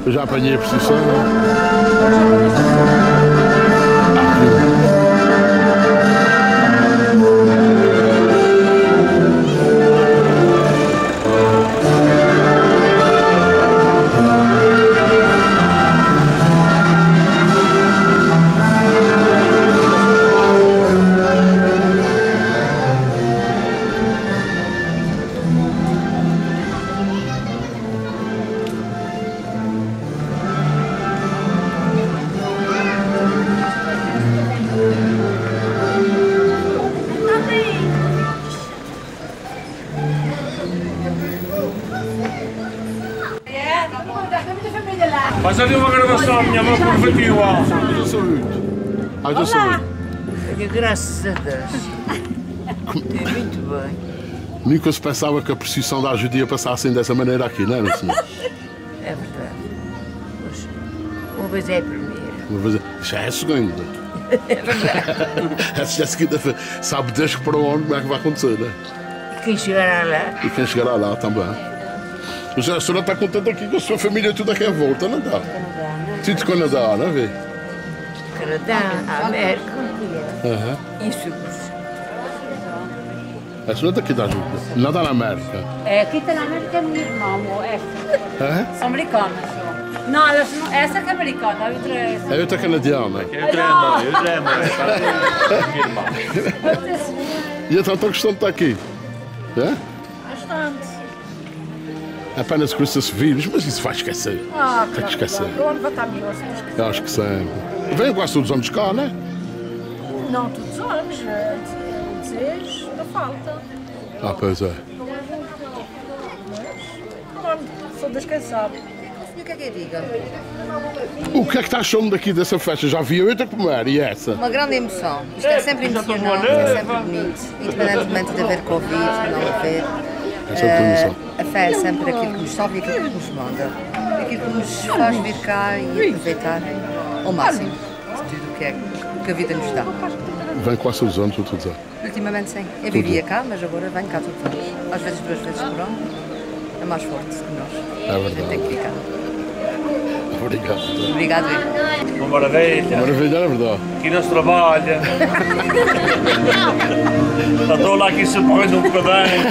Eu já apanhei a procissão. Faz ali uma gravação, minha mãe convertiu a. Haja saúde. Haja saúde. Graças a Deus. Muito bem. Nunca se pensava que a procissão da ajuda ia passar assim dessa maneira aqui, não é, senhor? É verdade. Pois, uma vez é a primeira. Uma vez, já é a segunda. É verdade. Essa é a segunda. Sabe Deus que para onde como é que vai acontecer, né? E quem chegará lá? E quem chegará lá também. Mas a senhora está contente aqui com a sua família tudo aqui à volta, não está? Tudo de Canadá, não é? Canadá, América. Isso. A senhora está aqui da ajuda. Nada na América. É, aqui está na América é minha irmã, esta. São americanas. Não, essa que é americana, a outra é essa. É outra canadiana. E então estão gostando de estar aqui? É? Bastante. Apenas com esses vírus, mas isso vai esquecer. Tem que esquecer. O ano vai estar melhor, se Deus quiser. Eu acho que sim. Vem quase todos os anos cá, não é? Não todos os anos, o desejo da falta. Ah, pois é. Mas, só Deus quem sabe. E o que é que eu diga? O que é que está achando daqui dessa festa? Já vi outra comer e essa? Uma grande emoção. Isto é sempre emocionante, é sempre bonito. Independentemente de haver Covid, não haver. É sempre emoção. A fé é sempre aquilo que nos salva e aquilo que nos manda. Aquilo que nos faz vir cá e aproveitar ao máximo de tudo o que a vida nos dá. Vem quase todos os anos, vou-te dizer. Ultimamente sim. Eu vivia cá, mas agora venho cá todos os anos. Às vezes 2 vezes por ano. É mais forte que nós. É verdade. Tem que ficar. Obrigado. Obrigado. Uma maravilha. Maravilha, é verdade. Aqui não se trabalha. Estou lá aqui sempre correndo um bocadinho.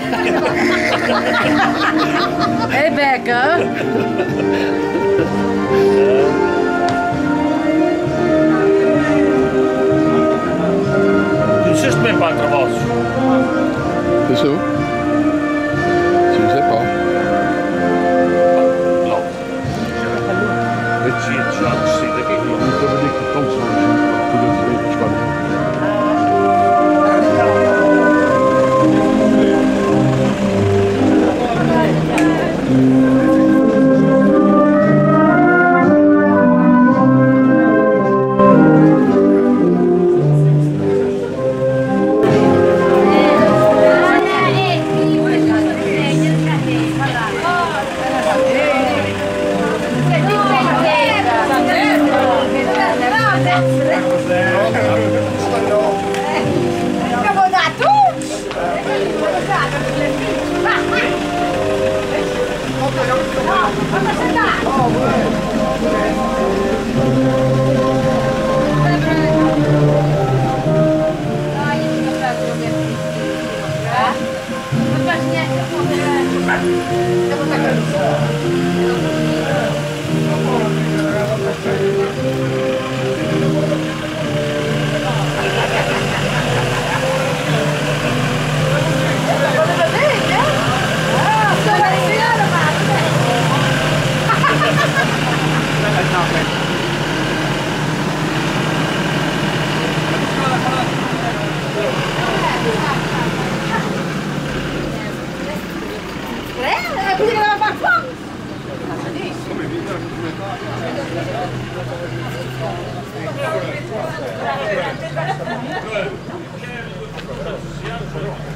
Ei, Beca! Tu disseste bem para trabalhos. Fechou? Sim, sei pá. Não. Já desci daqui. Nunca vi que tão só tudo a buscar. Good.